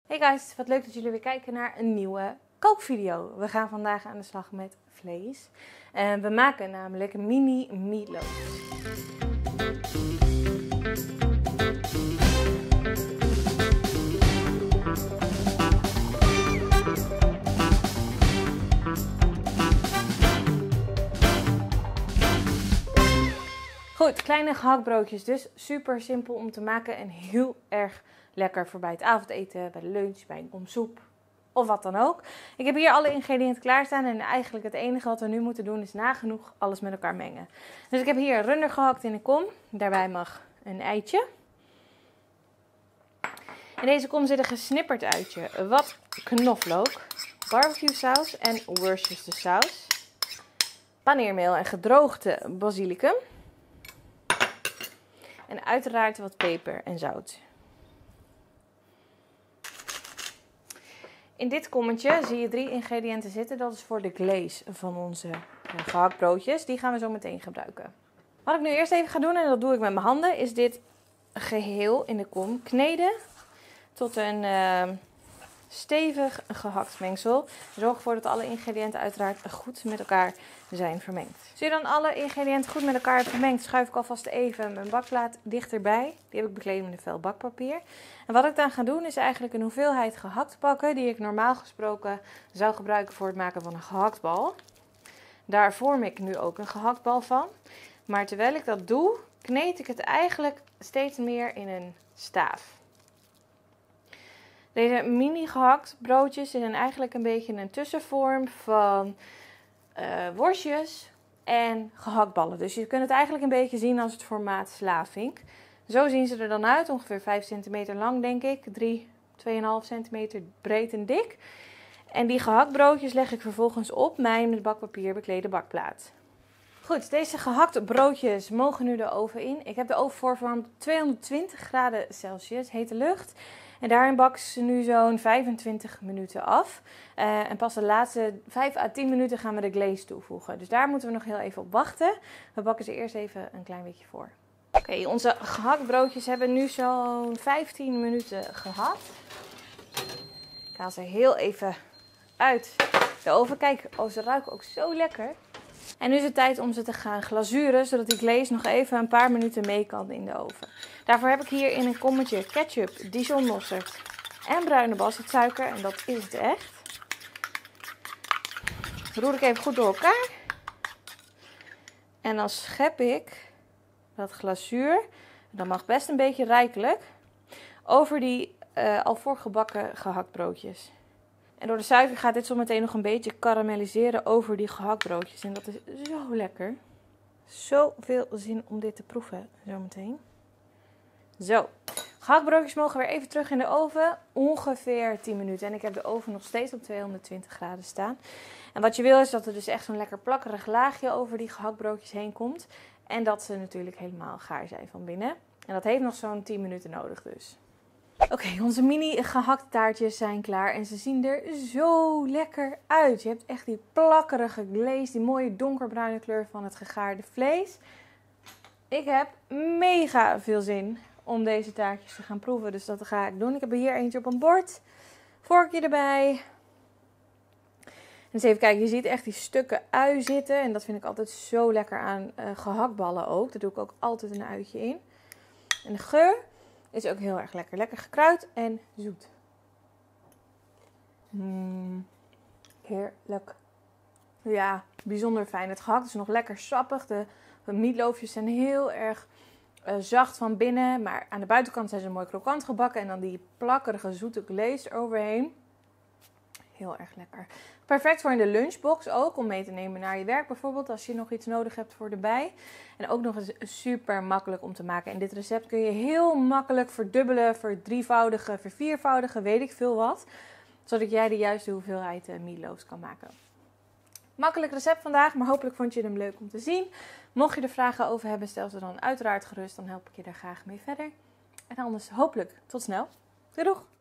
Hey guys, wat leuk dat jullie weer kijken naar een nieuwe kookvideo. We gaan vandaag aan de slag met vlees. We maken namelijk mini meatloaf. Goed, kleine gehaktbroodjes dus. Super simpel om te maken en heel erg lekker voor bij het avondeten, bij de lunch, bij een kom soep of wat dan ook. Ik heb hier alle ingrediënten klaarstaan en eigenlijk het enige wat we nu moeten doen is nagenoeg alles met elkaar mengen. Dus ik heb hier runder gehakt in een kom. Daarbij mag een eitje. In deze kom zit een gesnipperd uitje, wat knoflook, barbecue saus en Worcestersaus, paneermeel en gedroogde basilicum. En uiteraard wat peper en zout. In dit kommetje zie je 3 ingrediënten zitten. Dat is voor de glaze van onze gehaktbroodjes. Die gaan we zo meteen gebruiken. Wat ik nu eerst even ga doen, en dat doe ik met mijn handen, is dit geheel in de kom kneden tot een stevig gehakt mengsel. Zorg ervoor dat alle ingrediënten uiteraard goed met elkaar zijn vermengd. Als je dan alle ingrediënten goed met elkaar hebt vermengd, schuif ik alvast even mijn bakplaat dichterbij. Die heb ik bekleed met een vel bakpapier. En wat ik dan ga doen is eigenlijk een hoeveelheid gehakt pakken die ik normaal gesproken zou gebruiken voor het maken van een gehaktbal. Daar vorm ik nu ook een gehaktbal van. Maar terwijl ik dat doe, kneed ik het eigenlijk steeds meer in een staaf. Deze mini gehaktbroodjes zijn eigenlijk een beetje een tussenvorm van worstjes en gehaktballen. Dus je kunt het eigenlijk een beetje zien als het formaat slavink. Zo zien ze er dan uit, ongeveer 5 centimeter lang denk ik, 2,5 centimeter breed en dik. En die gehaktbroodjes leg ik vervolgens op mijn met bakpapier beklede bakplaat. Goed, deze gehakte broodjes mogen nu de oven in. Ik heb de oven voorverwarmd op 220 graden Celsius, hete lucht. En daarin bakken ze nu zo'n 25 minuten af. En pas de laatste 5 à 10 minuten gaan we de glaze toevoegen. Dus daar moeten we nog heel even op wachten. We bakken ze eerst even een klein beetje voor. Oké, onze gehaktbroodjes hebben nu zo'n 15 minuten gehakt. Ik haal ze heel even uit de oven. Kijk, oh, ze ruiken ook zo lekker. En nu is het tijd om ze te gaan glazuren, zodat die glaze nog even een paar minuten mee kan in de oven. Daarvoor heb ik hier in een kommetje ketchup, Dijon mosterd en bruine bastardsuiker. En dat is het echt. Roer ik even goed door elkaar. En dan schep ik dat glazuur, dat mag best een beetje rijkelijk, over die al voorgebakken gehaktbroodjes. En door de suiker gaat dit zo meteen nog een beetje karamelliseren over die gehaktbroodjes. En dat is zo lekker. Zoveel zin om dit te proeven zometeen. Zo, gehaktbroodjes mogen weer even terug in de oven. Ongeveer 10 minuten. En ik heb de oven nog steeds op 220 graden staan. En wat je wil is dat er dus echt zo'n lekker plakkerig laagje over die gehaktbroodjes heen komt. En dat ze natuurlijk helemaal gaar zijn van binnen. En dat heeft nog zo'n 10 minuten nodig dus. Oké, onze mini gehakte taartjes zijn klaar en ze zien er zo lekker uit. Je hebt echt die plakkerige glaze, die mooie donkerbruine kleur van het gegaarde vlees. Ik heb mega veel zin om deze taartjes te gaan proeven, dus dat ga ik doen. Ik heb er hier eentje op een bord, vorkje erbij. En eens even kijken, je ziet echt die stukken ui zitten en dat vind ik altijd zo lekker aan gehaktballen ook. Daar doe ik ook altijd een uitje in. En de geur is ook heel erg lekker. Lekker gekruid en zoet. Heerlijk. Ja, bijzonder fijn. Het gehakt is nog lekker sappig. De meatloafjes zijn heel erg zacht van binnen. Maar aan de buitenkant zijn ze mooi krokant gebakken. En dan die plakkerige zoete glaze eroverheen. Heel erg lekker. Perfect voor in de lunchbox ook. Om mee te nemen naar je werk bijvoorbeeld. Als je nog iets nodig hebt voor erbij. En ook nog eens super makkelijk om te maken. En dit recept kun je heel makkelijk verdubbelen, verdrievoudigen, verviervoudigen, weet ik veel wat. Zodat jij de juiste hoeveelheid meatloafs kan maken. Makkelijk recept vandaag, maar hopelijk vond je hem leuk om te zien. Mocht je er vragen over hebben, stel ze dan uiteraard gerust. Dan help ik je daar graag mee verder. En anders hopelijk tot snel. Doei doeg!